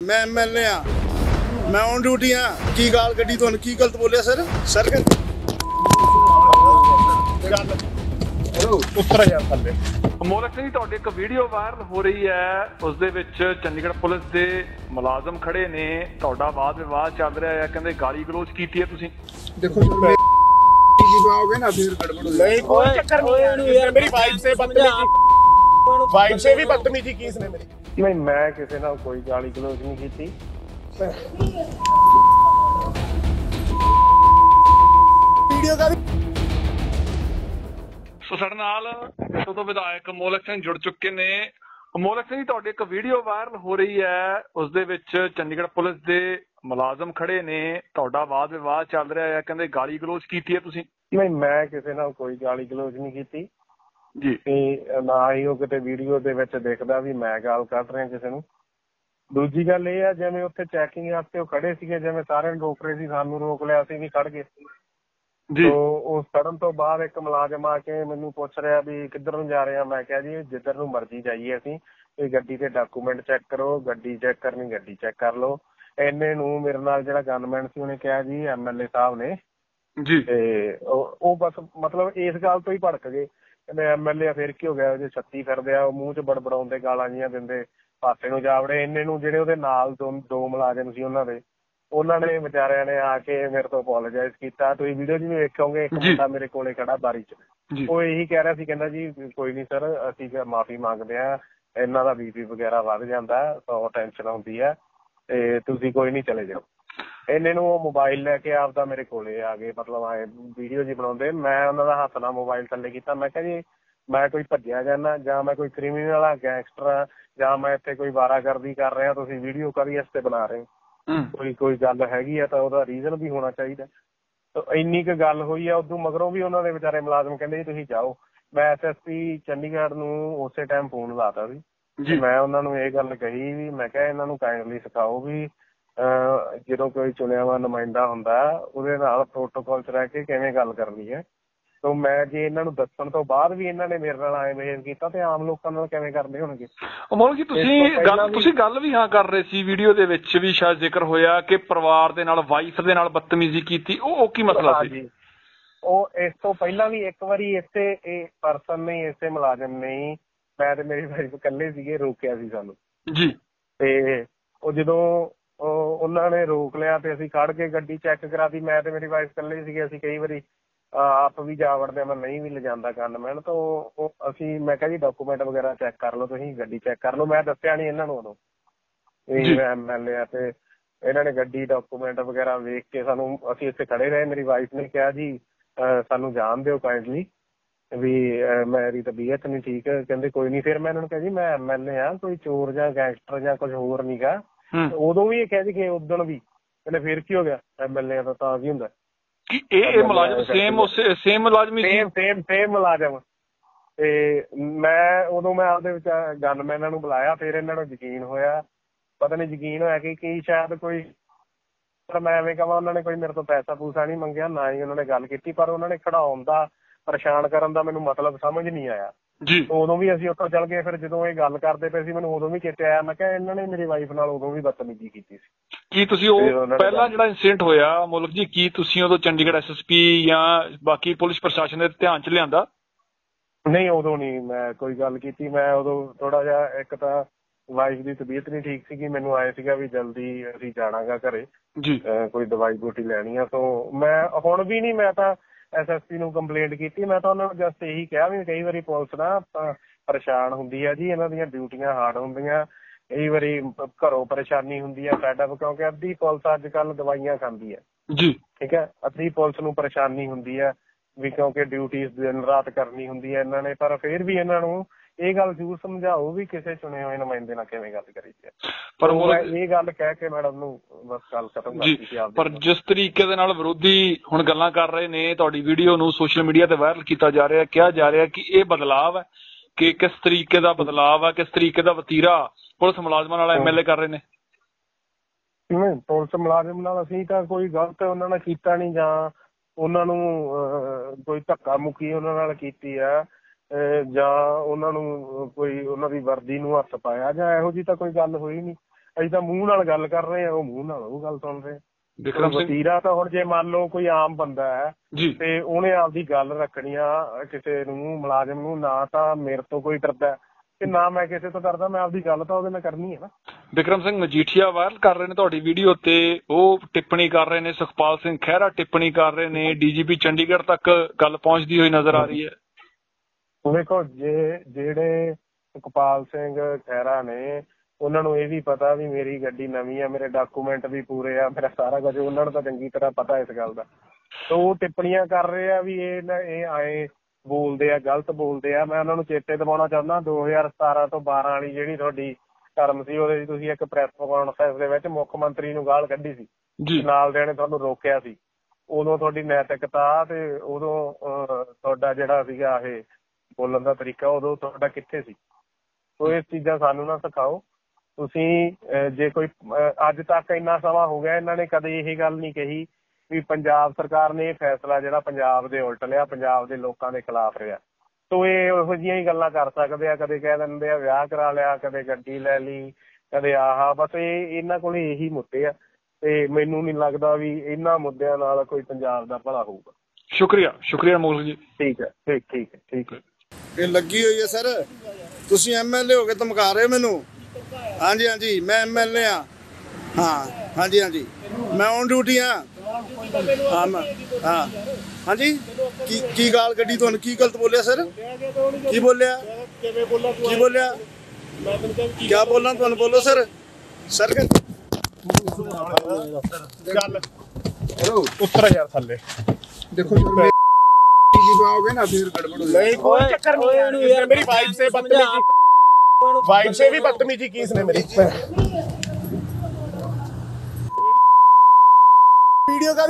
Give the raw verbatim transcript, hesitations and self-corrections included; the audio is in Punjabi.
मैं एम एल ए हाँ, मैं ऑन ड्यूटी हाँ। की गाल कड्डी तुहानू की गलत बोलिया सर? सर उतरा जा थल्ले। ਮੋਲਕ ਸਿੰਘ ਤੁਹਾਡੀ ਇੱਕ ਵੀਡੀਓ ਵਾਇਰਲ ਹੋ ਰਹੀ ਹੈ, ਉਸ ਦੇ ਵਿੱਚ ਚੰਡੀਗੜ੍ਹ ਪੁਲਿਸ ਦੇ ਮੁਲਾਜ਼ਮ ਖੜੇ ਨੇ, ਤੁਹਾਡਾ ਵਾਦ ਵਿਵਾਦ ਚੱਲ ਰਿਹਾ ਹੈ, ਕਹਿੰਦੇ ਗਾਲੀ ਗਲੋਚ ਕੀਤੀ ਹੈ ਤੁਸੀਂ। देखो आओगे ना फिर गड़बड़ नहीं, कोई चक्कर नहीं है। मेरी वाइफ से बदतमीजी, वाइफ से भी बदतमीजी की इसने मेरी। नहीं, मैं किसी ना कोई गाली गलोच नहीं की थी। वीडियो का ਸੋ ਸਾਡੇ ਨਾਲ ਇੱਥੋਂ ਤੋਂ ਵਿਧਾਇਕ ਮੋਲਕ ਸਿੰਘ ਜੁੜ ਚੁੱਕੇ ਨੇ। ਮੋਲਕ ਸਿੰਘ ਤੁਹਾਡੀ ਇੱਕ ਵੀਡੀਓ ਵਾਇਰਲ ਹੋ ਰਹੀ ਹੈ, ਉਸ ਦੇ ਵਿੱਚ ਚੰਡੀਗੜ੍ਹ ਪੁਲਿਸ ਦੇ ਮੁਲਾਜ਼ਮ ਖੜੇ ਨੇ, ਤੁਹਾਡਾ ਵਾਦ ਵਿਵਾਦ ਚੱਲ ਰਿਹਾ ਹੈ, ਕਹਿੰਦੇ ਗਾਲੀ ਗਲੋਚ ਕੀਤੀ ਹੈ ਤੁਸੀਂ। ਨਹੀਂ, ਮੈਂ ਕਿਸੇ ਨਾਲ ਕੋਈ ਗਾਲੀ ਗਲੋਚ ਨਹੀਂ ਕੀਤੀ ਜੀ, ਤੇ ਨਾ ਹੀ ਉਹ ਕਿਤੇ ਵੀਡੀਓ ਦੇ ਵਿੱਚ ਦਿਖਦਾ ਵੀ ਮੈਂ ਗਾਲ ਕੱਢ ਰਿਹਾ ਕਿਸੇ ਨੂੰ। ਦੂਜੀ ਗੱਲ ਇਹ ਆ, ਜਿਵੇਂ ਉੱਥੇ ਚੈਕਿੰਗ ਵਾਸਤੇ ਉਹ ਖੜੇ ਸੀਗੇ, ਜਿਵੇਂ ਸਾਰਿਆਂ ਨੂੰ ਰੋਕ ਰਹੇ ਸੀ, ਸਾਨੂੰ ਰੋਕ ਲਿਆ, ਅਸੀਂ ਵੀ ਖੜ ਗਏ। ਜੀ, ਉਹ ਖੜਨ ਤੋਂ ਬਾਅਦ ਇੱਕ ਮੁਲਾਜ਼ਮ ਆ ਕੇ ਮੈਨੂੰ ਪੁੱਛ ਰਿਹਾ ਵੀ ਕਿੱਧਰ ਨੂੰ ਜਾ ਰਹੇ ਆ। ਮੈਂ ਕਿਹਾ ਜੀ ਜਿੱਧਰ ਨੂੰ ਮਰਜ਼ੀ ਜਾਈਏ ਅਸੀਂ, ਇਹ ਗੱਡੀ ਦੇ ਡਾਕੂਮੈਂਟ ਚੈੱਕ ਕਰੋ, ਗੱਡੀ ਚੈੱਕ ਕਰਨੀ ਗੱਡੀ ਚੈੱਕ ਕਰ ਲਓ। ਇੰਨੇ ਨੂੰ ਮੇਰੇ ਨਾਲ ਜਿਹੜਾ ਗਨਮੈਨ ਸੀ ਉਹਨੇ ਕਿਹਾ ਜੀ ਐਮ ਐਲ ਏ ਸਾਹਿਬ ਨੇ ਜੀ, ਤੇ ਉਹ ਬਸ ਮਤਲਬ ਇਸ ਗੱਲ ਤੋਂ ਹੀ ਭੜਕ ਗਏ। ਕਹਿੰਦੇ ਐਮ ਐਲ ਏ ਫਿਰ ਕੀ ਹੋ ਗਿਆ, ਜੇ ਛੱਤੀ ਫਿਰਦੇ ਆ, ਉਹ ਮੂੰਹ ਚ ਬੜਬੜਾਉਂਦੇ, ਗਾਲਾਂ ਜੀਆਂ ਦਿੰਦੇ, ਪਾਸੇ ਨੂੰ ਜਾ ਵੜੇ। ਇੰਨੇ ਨੂੰ ਜਿਹੜੇ ਉਹਦੇ ਨਾਲ ਦੋ ਦੋ ਮੁਲਾਜ਼ਮ ਸੀ ਉਹਨਾਂ ਦੇ, ਉਹਨਾਂ ਨੇ ਵਿਚਾਰਿਆਂ ਨੇ ਆ ਕੇ ਮੇਰੇ ਤੋਂ ਅਪੋਲੋਜਾਈਜ਼ ਕੀਤਾ। ਤੁਸੀਂ ਵੀਡੀਓ 'ਚ ਵੀ ਵੇਖੋਗੇ, ਇੱਕ ਮੁੰਡਾ ਮੇਰੇ ਕੋਲੇ ਖੜਾ ਬਾਰੀ 'ਚ, ਉਹ ਇਹੀ ਕਹਿ ਰਿਹਾ ਸੀ, ਕਹਿੰਦਾ ਜੀ ਕੋਈ ਨਹੀਂ ਸਰ, ਅਸੀਂ ਮਾਫੀ ਮੰਗਦੇ ਹਾਂ, ਇਹਨਾਂ ਦਾ ਬੀ ਪੀ ਵਗੈਰਾ ਵੱਧ ਜਾਂਦਾ, ਸੌ ਟੈਨਸ਼ਨ ਹੁੰਦੀ ਹੈ, ਤੇ ਤੁਸੀਂ ਕੋਈ ਨਹੀਂ ਚਲੇ ਜਾਓ। ਇੰਨੇ ਨੂੰ ਉਹ ਮੋਬਾਈਲ ਲੈ ਕੇ ਆਪਦਾ ਮੇਰੇ ਕੋਲੇ ਆ ਗਏ, ਮਤਲਬ ਆਏ ਵੀਡੀਓ ਜੀ ਬਣਾਉਂਦੇ। ਮੈਂ ਉਹਨਾਂ ਦਾ ਹੱਥ ਨਾਲ ਮੋਬਾਈਲ ਥੱਲੇ ਕੀਤਾ। ਮੈਂ ਕਿਹਾ ਜੀ ਮੈਂ ਕੋਈ ਭੱਜਿਆ ਜਾਂਦਾ, ਜਾਂ ਮੈਂ ਕੋਈ ਕ੍ਰਿਮੀਨਲ ਆ, ਗੈਂਗਸਟਰ ਆ, ਜਾਂ ਮੈਂ ਇੱਥੇ ਕੋਈ ਵਾਰਾਗਰਦੀ ਕਰ ਰਿਹਾ, ਤੁਸੀਂ ਵੀਡੀਓ ਕਾਹਦੇ ਵਾਸਤੇ ਬਣਾ ਰਹੇ? ਕੋਈ ਕੋਈ ਗੱਲ ਹੈਗੀ ਆ ਤਾਂ ਉਹਦਾ ਰੀਜ਼ਨ ਵੀ ਹੋਣਾ ਚਾਹੀਦਾ। ਇੰਨੀ ਕੁ ਗੱਲ ਹੋਈ ਆ। ਉਦੋਂ ਮਗਰੋਂ ਵੀ ਉਹਨਾਂ ਦੇ ਵਿਚਾਰੇ ਮੁਲਾਜ਼ਮ ਕਹਿੰਦੇ ਜੀ ਤੁਸੀਂ ਜਾਓ। ਮੈਂ ਐਸ ਐਸ ਪੀ ਚੰਡੀਗੜ੍ਹ ਨੂੰ ਉਸੇ ਟਾਈਮ ਫੋਨ ਲਾਤਾ ਸੀ। ਮੈਂ ਉਹਨਾਂ ਨੂੰ ਇਹ ਗੱਲ ਕਹੀ ਵੀ ਮੈਂ ਕਿਹਾ ਇਹਨਾਂ ਨੂੰ ਕਾਇੰਡਲੀ ਸਿਖਾਓ ਵੀ ਜਦੋਂ ਕੋਈ ਚੁਣਿਆ ਵਾ ਨੁਮਾਇੰਦਾ ਹੁੰਦਾ ਉਹਦੇ ਨਾਲ ਪ੍ਰੋਟੋਕਾਲ 'ਚ ਰਹਿ ਕੇ ਕਿਵੇਂ ਗੱਲ ਕਰਨੀ ਹੈ। ਤੋ ਮੈਂ ਜੇ ਇਹਨਾਂ ਨੂੰ ਦੱਸਣ ਤੋਂ ਬਾਅਦ ਵੀ ਇਹਨਾਂ ਨੇ ਮੇਰੇ ਨਾਲ ਆਏ ਬਿਹੇਵ ਕੀਤਾ ਤੇ ਆਮ ਲੋਕਾਂ ਨਾਲ ਕਿਵੇਂ ਕਰਦੇ ਹੋਣਗੇ। ਮੋਲਕ ਜੀ ਤੁਸੀਂ ਗੱਲ ਤੁਸੀਂ ਗੱਲ ਵੀ ਹਾਂ ਕਰ ਰਹੇ ਸੀ, ਵੀਡੀਓ ਦੇ ਵਿੱਚ ਵੀ ਸ਼ਾਇਦ ਜ਼ਿਕਰ ਹੋਇਆ ਕਿ ਪਰਿਵਾਰ ਦੇ ਨਾਲ, ਵਾਈਫ ਦੇ ਨਾਲ ਬਦਤਮੀਜ਼ੀ ਕੀਤੀ। ਉਹ ਉਹ ਕੀ ਮਸਲਾ ਸੀ? ਉਹ ਇਸ ਤੋਂ ਪਹਿਲਾਂ ਵੀ ਇੱਕ ਵਾਰੀ ਇਸੇ ਇਹ ਪਰਸਨ ਨੇ, ਇਸੇ ਮੁਲਾਜ਼ਮ ਨੇ, ਮੈਂ ਤੇ ਮੇਰੀ ਵਾਈਫ ਇਕੱਲੇ ਸੀਗੇ, ਰੋਕਿਆ ਸੀ ਸਾਨੂੰ ਜੀ। ਤੇ ਉਹ ਜਦੋਂ ਉਹ ਉਹਨਾਂ ਨੇ ਰੋਕ ਲਿਆ ਤੇ ਅਸੀਂ ਖੜ ਕੇ ਗੱਡੀ ਚੈੱਕ ਕਰਾਤੀ। ਮੈਂ ਤੇ ਮੇਰੀ ਵਾਈਫ ਇਕੱਲੇ ਸੀਗੇ। ਅਸੀਂ ਕਈ ਵਾਰੀ ਆਪ ਵੀ ਜਾ ਵੜਦੇ, ਮੈਂ ਨਹੀਂ ਵੀ ਲਿਜਾਂਦਾ ਗਨਮੈਨ ਤੋਂ। ਉਹ ਅਸੀਂ ਮੈਂ ਕਿਹਾ ਜੀ ਡਾਕੂਮੈਂਟ ਵਗੈਰਾ ਚੈੱਕ ਕਰ ਲਓ, ਤੁਸੀਂ ਗੱਡੀ ਚੈੱਕ ਕਰ ਲਓ। ਮੈਂ ਦੱਸਿਆ ਨਹੀਂ ਇਹਨਾਂ ਨੂੰ ਉਦੋਂ ਇਹ ਐਮ ਐਲ ਏ ਆ, ਤੇ ਇਹਨਾਂ ਨੇ ਗੱਡੀ ਡਾਕੂਮੈਂਟ ਵਗੈਰਾ ਵੇਖ ਕੇ ਸਾਨੂੰ, ਅਸੀਂ ਇੱਥੇ ਖੜੇ ਰਹੇ। ਮੇਰੀ ਵਾਈਫ ਨੇ ਕਿਹਾ ਜੀ ਸਾਨੂੰ ਜਾਣ ਦਿਓ ਕਾਇੰਡਲੀ, ਵੀ ਮੇਰੀ ਤਬੀਅਤ ਨਹੀਂ ਠੀਕ। ਕਹਿੰਦੇ ਕੋਈ ਨਹੀਂ। ਫਿਰ ਮੈਂ ਇਹਨਾਂ ਨੂੰ ਕਿਹਾ ਜੀ ਮੈਂ ਐਮ ਐਲ ਏ ਆ, ਕੋਈ ਚੋਰ ਜਾਂ ਗੈਂਗਸਟਰ ਜਾਂ ਕੁਝ ਹੋਰ ਨੀ ਗਾ। ਉਦੋਂ ਵੀ ਇਹ ਕਹਿ ਜੀ ਉਦਣ ਵੀ ਕਹਿੰਦੇ ਫਿਰ ਕੀ ਹੋ ਗਿਆ, ਐਮ ਐਲ ਏ ਦਾ ਤਾਂ ਕੀ ਹੁੰਦਾ। ਕਿ ਇਹ ਮੁਲਾਜ਼ਮ ਸੇਮ ਉਸੇ ਸੇਮ ਮੁਲਾਜ਼ਮ ਸੇਮ ਸੇਮ ਸੇਮ ਮੁਲਾਜ਼ਮ। ਤੇ ਮੈਂ ਉਦੋਂ ਮੈਂ ਆਪਦੇ ਵਿੱਚ ਗਨਮੈਨਾਂ ਨੂੰ ਬੁਲਾਇਆ। ਫਿਰ ਇਹਨਾਂ ਨੂੰ ਯਕੀਨ ਹੋਇਆ, ਪਤਾ ਨਹੀਂ ਯਕੀਨ ਹੋਇਆ ਕਿ ਕੀ ਸ਼ਾਇਦ ਕੋਈ, ਪਰ ਮੈਂ ਐਵੇਂ ਕਹਾਂ ਉਹਨਾਂ ਨੇ ਕੋਈ ਮੇਰੇ ਤੋਂ ਪੈਸਾ ਪੂਸਾ ਨਹੀਂ ਮੰਗਿਆ, ਨਾ ਹੀ ਉਹਨਾਂ ਨੇ ਗੱਲ ਕੀਤੀ, ਪਰ ਉਹਨਾਂ ਨੇ ਖੜਾਉਣ ਦਾ, ਪਰੇਸ਼ਾਨ ਕਰਨ ਦਾ ਮੈਨੂੰ ਮਤਲਬ ਸਮਝ ਨਹੀਂ ਆਇਆ ਜੀ। ਉਦੋਂ ਵੀ ਅਸੀਂ ਉੱਥੋਂ ਚੱਲ ਗਏ। ਫਿਰ ਜਦੋਂ ਇਹ ਗੱਲ ਕਰਦੇ ਪਏ ਸੀ ਮੈਨੂੰ ਉਦੋਂ ਵੀ ਚੇਤੇ ਆਇਆ, ਮੈਂ ਕਿਹਾ ਇਹਨਾਂ ਨੇ ਮੇਰੀ ਵਾਈਫ ਨਾਲ ਉਦੋਂ ਵੀ ਬਦਤਮੀਜ਼ੀ ਕੀਤੀ ਸੀ। ਕੀ ਤੁਸੀਂ ਉਹ ਪਹਿਲਾਂ ਜਿਹੜਾ ਇੰਸੀਡੈਂਟ ਹੋਇਆ ਮੋਲਕ ਜੀ, ਕੀ ਤੁਸੀਂ ਉਦੋਂ ਚੰਡੀਗੜ੍ਹ ਐਸ ਐਸ ਪੀ ਜਾਂ ਬਾਕੀ ਪੁਲਿਸ ਪ੍ਰਸ਼ਾਸਨ ਦੇ ਧਿਆਨ 'ਚ ਲਿਆਂਦਾ? ਨਹੀਂ, ਉਦੋਂ ਨਹੀਂ ਮੈਂ ਕੋਈ ਗੱਲ ਕੀਤੀ। ਮੈਂ ਉਦੋਂ ਥੋੜਾ ਜਿਹਾ, ਇੱਕ ਤਾਂ ਵਾਈਫ ਦੀ ਤਬੀਅਤ ਨਹੀਂ ਠੀਕ ਸੀਗੀ, ਮੈਨੂੰ ਆਏ ਸੀਗਾ ਵੀ ਜਲਦੀ ਅਸੀਂ ਜਾਣਾਗਾ ਘਰੇ ਜੀ, ਕੋਈ ਦਵਾਈ ਬੂਟੀ ਲੈਣੀ ਆ। ਸੋ ਮੈਂ ਹੁਣ ਵੀ ਨਹੀਂ, ਮੈਂ ਤਾਂ ਐਸ ਐਸ ਪੀ ਨੂੰ ਕੰਪਲੇਂਟ ਕੀਤੀ। ਮੈਂ ਤਾਂ ਉਹਨਾਂ ਨੂੰ ਜਸਟ ਇਹੀ ਕਿਹਾ ਵੀ ਕਈ ਵਾਰੀ ਪੁਲਿਸ ਨਾ ਪਰੇਸ਼ਾਨ ਹੁੰਦੀ ਆ ਜੀ, ਇਹਨਾਂ ਦੀਆਂ ਡਿਊਟੀਆਂ ਹਾਰਡ ਹੁੰਦੀਆਂ, ਕਈ ਵਾਰੀ ਘਰੋਂ ਪਰੇਸ਼ਾਨੀ ਹੁੰਦੀ ਆ ਸਾਡਾ, ਕਿਉਂਕਿ ਅੱਧੀ ਪੁਲਿਸ ਅੱਜ ਕੱਲ੍ਹ ਦਵਾਈਆਂ ਖਾਂਦੀ ਹੈ ਜੀ, ਠੀਕ ਹੈ। ਅੱਧੀ ਪੁਲਿਸ ਨੂੰ ਪਰੇਸ਼ਾਨੀ ਹੁੰਦੀ ਹੈ ਵੀ ਕਿਉਂਕਿ ਡਿਊਟੀ ਦਿਨ ਰਾਤ ਕਰਨੀ ਹੁੰਦੀ ਹੈ ਇਹਨਾਂ ਨੇ। ਪਰ ਫਿਰ ਵੀ ਇਹਨਾਂ ਨੂੰ ਇਹ ਗੱਲ ਜ਼ਰੂਰ ਸਮਝਾਓ ਵੀ ਕਿਸੇ ਚੁਣੇ ਹੋਏ ਨੁਮਾਇੰਦੇ ਨਾਲ ਕਿਵੇਂ ਗੱਲ ਕਰੀਦੀ ਹੈ। ਪਰ ਇਹ ਗੱਲ ਕਹਿ ਕੇ ਮੈਡਮ ਨੂੰ ਬਸ ਗੱਲ ਖਤਮ ਕਰਤੀ ਸੀ। ਪਰ ਜਿਸ ਤਰੀਕੇ ਦੇ ਨਾਲ ਵਿਰੋਧੀ ਹੁਣ ਗੱਲਾਂ ਕਰ ਰਹੇ ਨੇ, ਤੁਹਾਡੀ ਵੀਡੀਓ ਨੂੰ ਸੋਸ਼ਲ ਮੀਡੀਆ ਤੇ ਵਾਇਰਲ ਕੀਤਾ ਜਾ ਰਿਹਾ, ਕਿਹਾ ਜਾ ਰਿਹਾ ਕਿ ਇਹ ਬਦਲਾਵ ਹੈ, ਕਿ ਕਿਸ ਤਰੀਕੇ ਦਾ ਬਦਲਾਵ ਹੈ, ਕਿਸ ਤਰੀਕੇ ਦਾ ਵਤੀਰਾ ਪੁਲਿਸ ਮੁਲਾਜ਼ਮਾਂ ਨਾਲ ਐਮ ਐਲ ਏ ਕਰ ਰਹੇ ਨੇ। ਕਿਵੇਂ ਪੁਲਿਸ ਮੁਲਾਜ਼ਮ ਨਾਲ ਅਸੀਂ ਤਾਂ ਕੋਈ ਗਲਤ ਉਹਨਾਂ ਨਾਲ ਕੀਤਾ ਨਹੀਂ, ਜਾਂ ਉਹਨਾਂ ਨੂੰ ਕੋਈ ਧੱਕਾ ਮੁੱਕੀ ਉਹਨਾਂ ਨਾਲ ਕੀਤੀ ਆ, ਜਾਂ ਉਹਨਾਂ ਨੂੰ ਕੋਈ ਉਹਨਾਂ ਦੀ ਵਰਦੀ ਨੂੰ ਹੱਥ ਪਾਇਆ, ਜਾਂ ਇਹੋ ਜਿਹੀ ਤਾਂ ਕੋਈ ਗੱਲ ਹੋਈ ਨਹੀਂ। ਅਸੀਂ ਤਾਂ ਮੂੰਹ ਨਾਲ ਗੱਲ ਕਰ ਰਹੇ ਆ, ਉਹ ਮੂੰਹ ਨਾਲ ਉਹ ਗੱਲ ਸੁਣ ਰਹੇ। ਵਿਕਰਮ ਸਿੰਘ ਵਤੀਰਾ ਤਾਂ ਹੁਣ ਜੇ ਮੰਨ ਲਓ ਕੋਈ ਆਮ ਬੰਦਾ ਹੈ ਜੀ ਤੇ ਉਹਨੇ ਆਪਦੀ ਗੱਲ ਰੱਖਣੀ ਆ ਕਿਸੇ ਨੂੰ, ਮੁਲਾਜ਼ਮ ਨੂੰ, ਨਾ ਤਾਂ ਮੇਰੇ ਤੋਂ ਕੋਈ ਡਰਦਾ ਤੇ ਨਾ ਮੈਂ ਕਿਸੇ ਤੋਂ ਡਰਦਾ, ਮੈਂ ਆਪਦੀ ਗੱਲ ਤਾਂ ਉਹਦੇ ਨਾਲ ਕਰਨੀ ਹੈ ਨਾ। ਵਿਕਰਮ ਸਿੰਘ ਮਜੀਠੀਆ ਵਾਇਰਲ ਕਰ ਰਹੇ ਨੇ ਤੁਹਾਡੀ ਵੀਡੀਓ ਤੇ, ਉਹ ਟਿੱਪਣੀ ਕਰ ਰਹੇ ਨੇ, ਸੁਖਪਾਲ ਸਿੰਘ ਖਹਿਰਾ ਟਿੱਪਣੀ ਕਰ ਰਹੇ ਨੇ, ਡੀਜੀਪੀ ਚੰਡੀਗੜ੍ਹ ਤੱਕ ਗੱਲ ਪਹੁੰਚਦੀ ਹੋਈ ਨਜ਼ਰ ਆ ਰਹੀ ਹੈ। ਦੇਖੋ ਜੇ ਜਿਹੜੇ ਸੁਖਪਾਲ ਸਿੰਘ ਖਹਿਰਾ ਨੇ ਉਹਨਾਂ ਨੂੰ ਇਹ ਵੀ ਪਤਾ ਵੀ ਮੇਰੀ ਗੱਡੀ ਨਵੀਂ ਆ, ਮੇਰੇ ਡਾਕੂਮੈਂਟ ਵੀ ਪੂਰੇ ਆ, ਮੇਰਾ ਸਾਰਾ ਕੁਝ ਉਹਨਾਂ ਨੂੰ ਤਾਂ ਚੰਗੀ ਤਰ੍ਹਾਂ ਪਤਾ ਇਸ ਗੱਲ ਦਾ। ਤਾਂ ਉਹ ਟਿੱਪਣੀਆਂ ਕਰ ਰਹੇ ਆ ਵੀ ਇਹ ਨਾ ਇਹ ਆਏ ਬੋਲਦੇ ਆ, ਗਲਤ ਬੋਲਦੇ ਆ। ਮੈਂ ਉਹਨਾਂ ਨੂੰ ਚੇਤੇ ਦਿਵਾਉਣਾ ਚਾਹੁੰਦਾ ਦੋ ਹਜ਼ਾਰ ਸਤਾਰਾਂ ਤੋਂ ਬਾਰਾਂ ਵਾਲੀ ਜਿਹੜੀ ਤੁਹਾਡੀ ਟਰਮ ਸੀ, ਉਹਦੇ 'ਚ ਤੁਸੀਂ ਇੱਕ ਪ੍ਰੈਸ ਕਾਨਫਰੰਸ ਦੇ ਵਿੱਚ ਮੁੱਖ ਮੰਤਰੀ ਨੂੰ ਗਾਲ ਕੱਢੀ ਸੀ ਜੀ, ਨਾਲ ਦਿਆਂ ਨੇ ਤੁਹਾਨੂੰ ਰੋਕਿਆ ਸੀ। ਉਦੋਂ ਤੁਹਾਡੀ ਨੈਤਿਕਤਾ ਤੇ ਉਦੋਂ ਤੁਹਾਡਾ ਜਿਹੜਾ ਸੀਗਾ ਇਹ ਬੋਲਣ ਦਾ ਤਰੀਕਾ ਉਦੋਂ ਤੁਹਾਡਾ ਕਿੱਥੇ ਸੀ? ਸੋ ਇਹ ਚੀਜ਼ਾਂ ਸਾਨੂੰ ਨਾ ਸਿਖਾਓ ਤੁਸੀਂ। ਜੇ ਕੋਈ ਅੱਜ ਤੱਕ ਇੰਨਾ ਸਮਾਂ ਹੋ ਗਿਆ ਇਹਨਾਂ ਨੇ ਕਦੇ ਇਹ ਗੱਲ ਨਹੀਂ ਕਹੀ ਵੀ ਪੰਜਾਬ ਸਰਕਾਰ ਨੇ ਇਹ ਫੈਸਲਾ ਜਿਹੜਾ ਪੰਜਾਬ ਦੇ ਉਲਟ ਲਿਆ, ਪੰਜਾਬ ਦੇ ਲੋਕਾਂ ਦੇ ਖਿਲਾਫ ਰਿਹਾ। ਸੋ ਇਹ ਇਹੋ ਜਿਹੀਆਂ ਹੀ ਗੱਲਾਂ ਕਰ ਸਕਦੇ ਆ, ਕਦੇ ਕਹਿ ਦਿੰਦੇ ਆ ਵਿਆਹ ਕਰਾ ਲਿਆ, ਕਦੇ ਗੱਡੀ ਲੈ ਲਈ, ਕਦੇ ਆਹ, ਬਸ ਇਹ ਇਹਨਾਂ ਕੋਲ ਇਹੀ ਮੁੱਦੇ ਆ ਤੇ ਮੈਨੂੰ ਨਹੀਂ ਲੱਗਦਾ ਵੀ ਇਹਨਾਂ ਮੁੱਦਿਆਂ ਨਾਲ ਕੋਈ ਪੰਜਾਬ ਦਾ ਭਲਾ ਹੋਊਗਾ। ਸ਼ੁਕਰੀਆ ਸ਼ੁਕਰੀਆ ਮੋਲਕ ਜੀ। ਠੀਕ ਹੈ, ਠੀਕ ਠੀਕ ਹੈ, ਠੀਕ ਹੈ। ਇਹ ਲੱਗੀ ਹੋਈ ਹੈ ਸਰ, ਤੁਸੀਂ ਐਮ ਐਲ ਏ ਹੋ ਕੇ ਧਮਕਾ ਰਹੇ ਮੈਨੂੰ। ਹਾਂਜੀ ਹਾਂਜੀ ਮੈਂ ਐਮ ਐਲ ਏ ਹਾਂ। ਹਾਂ ਹਾਂਜੀ ਹਾਂਜੀ ਮੈਂ ਔਨ ਡਿਊਟੀ ਹਾਂ। ਹਾਂ ਮੈਂ ਹਾਂ ਹਾਂਜੀ ਕੀ ਕੀ ਗਾਲ ਕੱਢੀ ਤੁਹਾਨੂੰ? ਕੀ ਗਲਤ ਬੋਲਿਆ ਸਰ? ਕੀ ਬੋਲਿਆ? ਕੀ ਬੋਲਿਆ? ਕਿਆ ਬੋਲਾਂ ਤੁਹਾਨੂੰ? ਬੋਲੋ ਸਰ। ਸਰ ਚੱਲ ਉੱਤਰ ਯਾਰ ਥੱਲੇ। ਦੇਖੋ ਜੀ आओगे ना फिर गड़बड़ हो नहीं कोई चक्कर नहीं है, इसने मेरी वाइफ से बदतमीजी, वाइफ से भी बदतमीजी की इसने मेरी। वीडियो का